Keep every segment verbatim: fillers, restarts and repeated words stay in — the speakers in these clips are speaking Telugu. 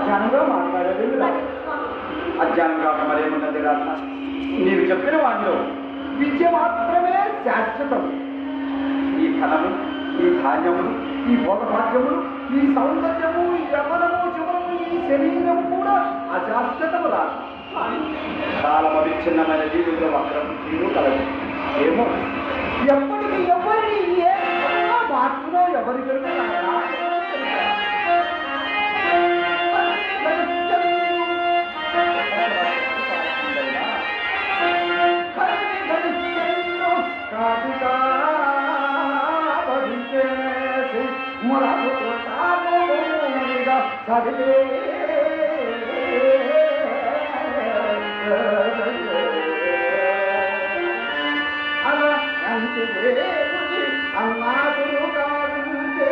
అజ్ఞానంగా మాట్లాడలేదు. అజ్ఞానంగా మరేమున్నది రాత? నీవు చెప్పిన వాటిలో విద్య మాత్రమే శాశ్వతం. ఈ ధనము, ఈ ధాన్యములు, ఈ భోగభాగ్యములు, ఈ సౌందర్యము, ఈ యమనము, జుమము, ఈ శరీరము కూడా అశాశ్వతము రాదు. కాలం అవిచ్ఛిన్నమైన జీవితంలో వక్రం తీరు కలదు. ఏమో ఎప్పటికీ ఎవరిని ఏ మార్చులో ఎవరి అన్నాడు కాదు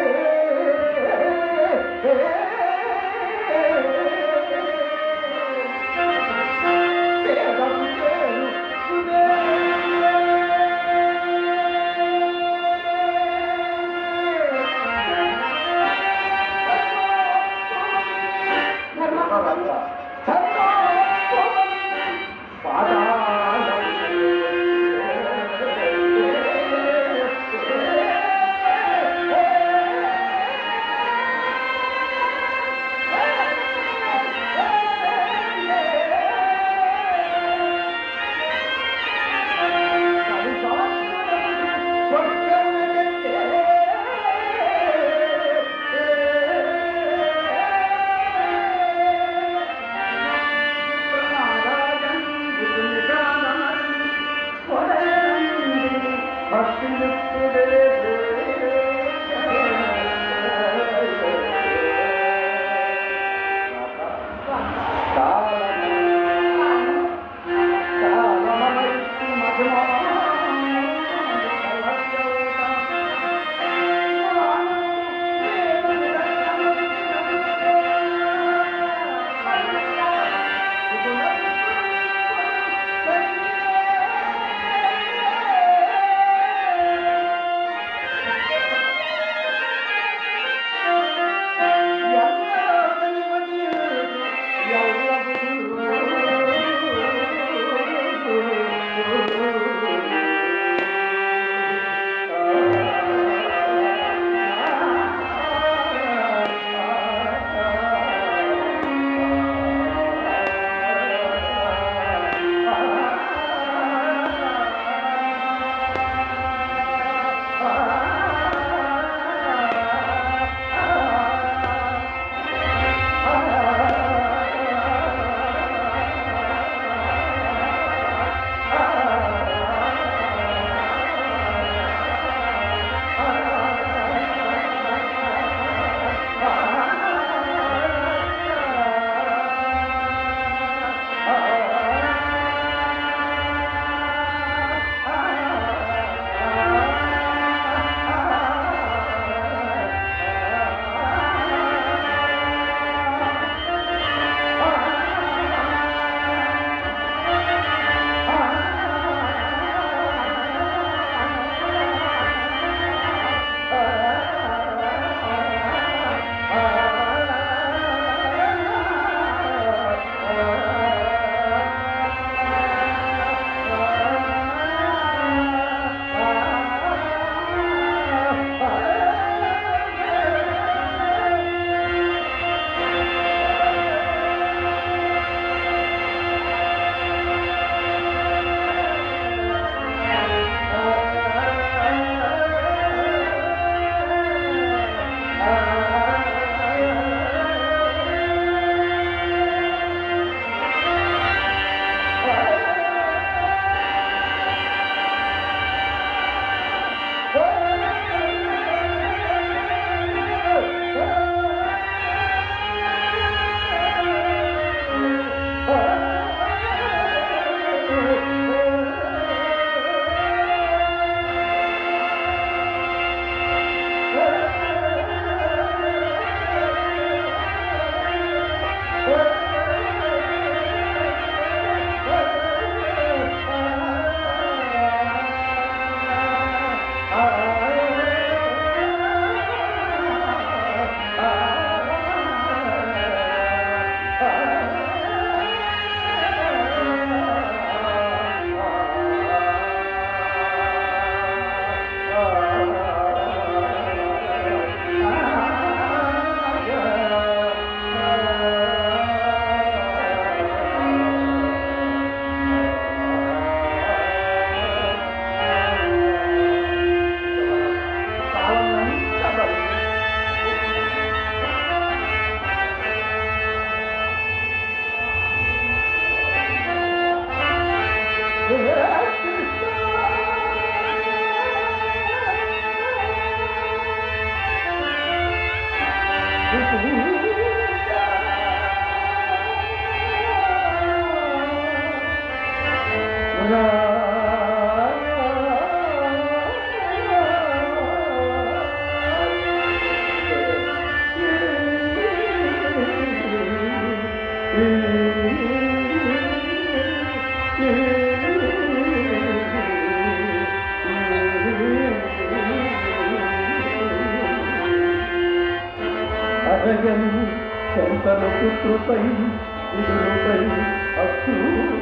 శంకర పుత్రుపై విదురుపై అక్కు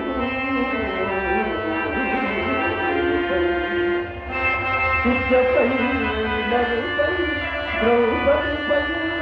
సుజపై నరుపై ద్రౌపదిపై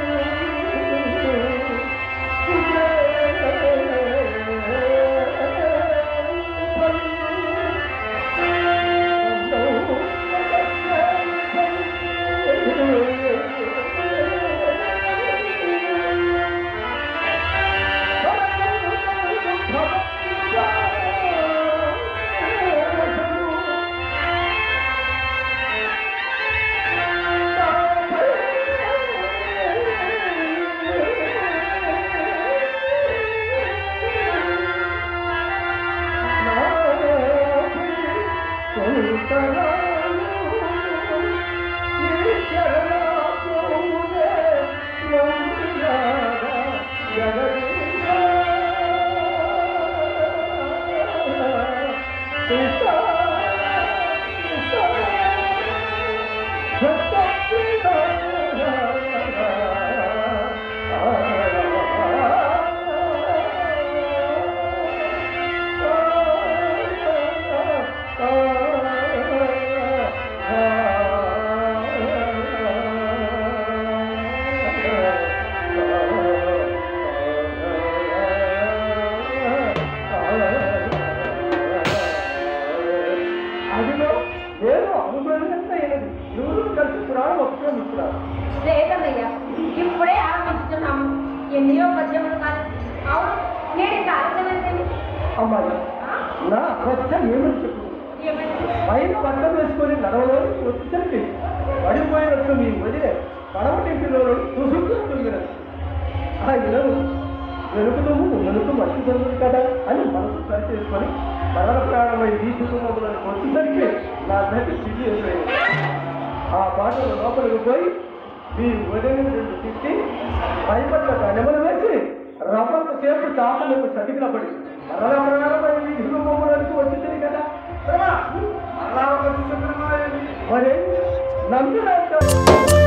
లేదయ్యా, ఇప్పుడే ఆరంభిస్తున్నాము. ఎన్నో పద్యములు కాదు. అవును, నేను ఇంకా ఆలోచన అమ్మాయి నా అవస్థ ఏమని చెప్పు. పైన బట్టలు వేసుకొని నడవలోని వచ్చేసరికి పడిపోయినట్లు మీ వదిలే పడవ ఇంటిలో చూసుకుంటున్నది. ఆ ఇరవు వెనుకము వెనుక మట్టి దొరుకుతుంది కదా అని మనసు సరి చేసుకొని మరణ ప్రాణమై తీసుకున్నప్పుడు వచ్చేసరికి నా దగ్గర చిట్టి అయిపోయింది. ఆ పాటలు లోపలికి పోయి మీ వదిలి రెండు తిట్టి పైపట్ల కనెమలు వేసి రవ్వంత సేపు చాపలకు సతికిన పడి మరణ ప్రాణమై వీధులు బొమ్మలకు వచ్చింది కదా. మరి నమ్మిన